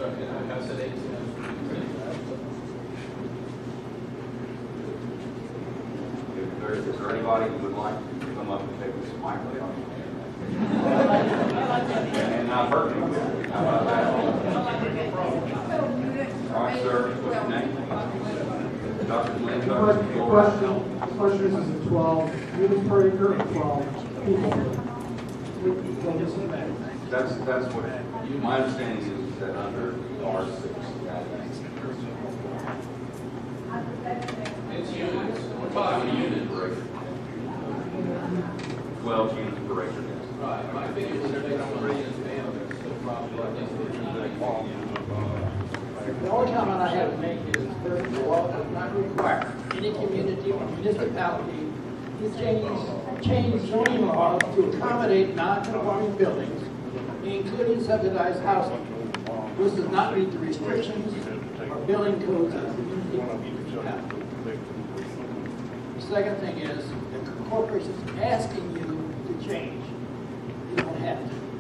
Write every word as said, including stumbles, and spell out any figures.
constructed, like I said, eighteen oh three. If there, is there anybody who would like to come up and take this microphone? And I've heard him. How about that? All right, sir, what's your name? Doctor Lynn. The question, the question is, is it twelve units per acre or twelve people? That's, that's what, my understanding is that under R six. It's units, we're talking units. Per acre. Twelve units per acre, yes. Right, my opinion was they're taking three units down, there's still probably at least fifteen. The only comment I have to make is, first of all, does not require any community or municipality to change, change zoning laws to accommodate non-conforming buildings, including subsidized housing. This does not meet the restrictions or building codes of the community or municipality. The second thing is, the corporation is asking you to change. You don't have to.